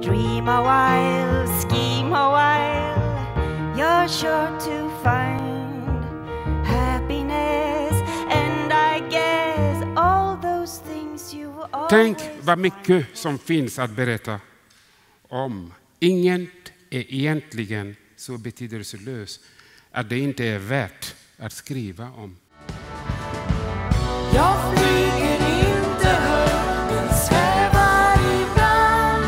Dream a while, scheme a while, you're sure to find happiness, and I guess all those things you always. Tänk vad mycket som finns att berätta om. Inget är egentligen så betydelselöst att det inte är värt att skriva om. Jag flyger inte högt, men svävar ibland,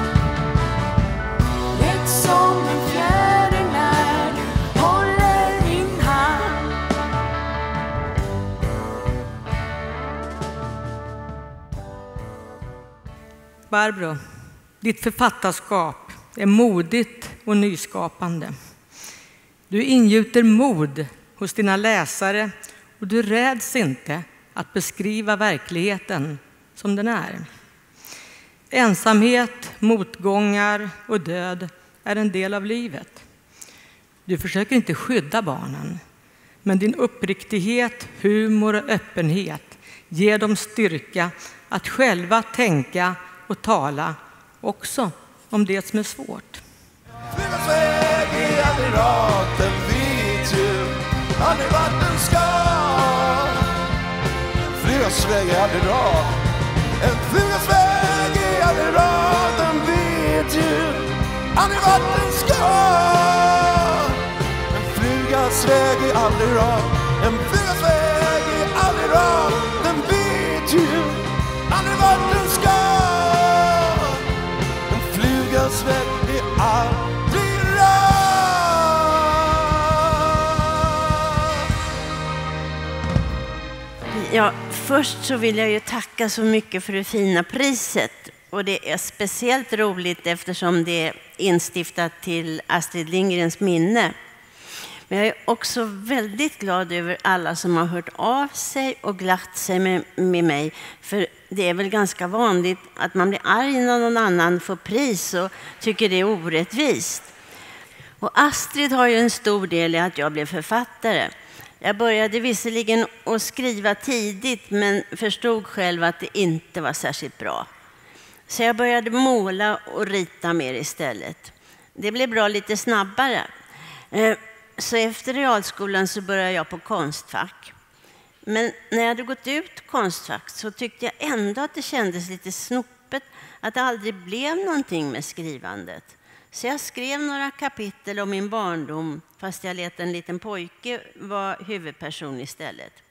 lätt som en fjäril när du håller min hand. Barbro, ditt författarskap är modigt och nyskapande. Du ingjuter mod hos dina läsare och du räds inte att beskriva verkligheten som den är. Ensamhet, motgångar och död är en del av livet. Du försöker inte skydda barnen, men din uppriktighet, humor och öppenhet ger dem styrka att själva tänka och tala också om det som är svårt. Flygans väg är aldrig rak, den vet ju aldrig vart den ska. Flygans väg är aldrig rak, en flygans väg är aldrig rak, den vet ju aldrig vart den ska. En flygans väg är aldrig rak, en flygans väg är aldrig rak, den vet ju aldrig vart den ska. En flygans väg är aldrig rak. Ja, först så vill jag ju tacka så mycket för det fina priset. Och det är speciellt roligt eftersom det är instiftat till Astrid Lindgrens minne. Men jag är också väldigt glad över alla som har hört av sig och glatt sig med mig. För det är väl ganska vanligt att man blir arg när någon annan får pris och tycker det är orättvist. Och Astrid har ju en stor del i att jag blev författare. Jag började visserligen att skriva tidigt men förstod själv att det inte var särskilt bra. Så jag började måla och rita mer istället. Det blev bra lite snabbare. Så efter realskolan så började jag på Konstfack. Men när jag hade gått ut Konstfack så tyckte jag ändå att det kändes lite snopet att det aldrig blev någonting med skrivandet. Så jag skrev några kapitel om min barndom fast jag lät en liten pojke vara huvudperson istället.